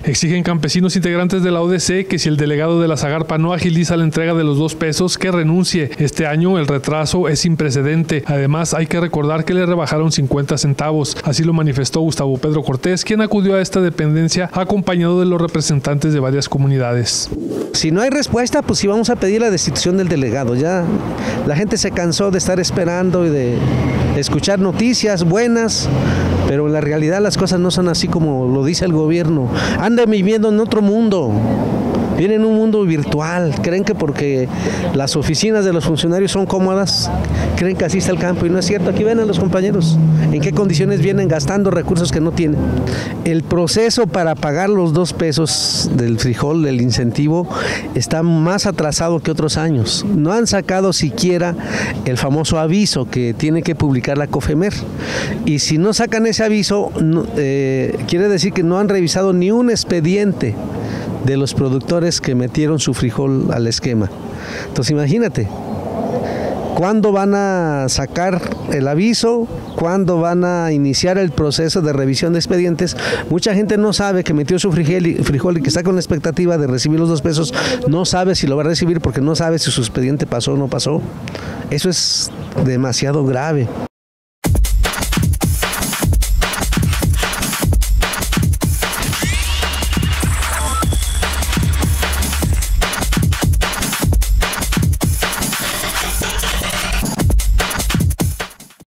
Exigen campesinos integrantes de la ODC que si el delegado de la Zagarpa no agiliza la entrega de los 2 pesos, que renuncie. Este año el retraso es sin precedente. Además, hay que recordar que le rebajaron 50 centavos. Así lo manifestó Gustavo Pedro Cortés, quien acudió a esta dependencia acompañado de los representantes de varias comunidades. Si no hay respuesta, pues sí vamos a pedir la destitución del delegado. Ya la gente se cansó de estar esperando y de escuchar noticias buenas, pero en la realidad las cosas no son así como lo dice el gobierno. Andan viviendo en otro mundo. Vienen en un mundo virtual, creen que porque las oficinas de los funcionarios son cómodas, creen que así está el campo y no es cierto. Aquí ven a los compañeros en qué condiciones vienen gastando recursos que no tienen. El proceso para pagar los 2 pesos del frijol, del incentivo, está más atrasado que otros años. No han sacado siquiera el famoso aviso que tiene que publicar la COFEMER. Y si no sacan ese aviso, quiere decir que no han revisado ni un expediente de los productores que metieron su frijol al esquema. Entonces imagínate, ¿cuándo van a sacar el aviso? ¿Cuándo van a iniciar el proceso de revisión de expedientes? Mucha gente no sabe que metió su frijol y que está con la expectativa de recibir los 2 pesos, no sabe si lo va a recibir porque no sabe si su expediente pasó o no pasó. Eso es demasiado grave.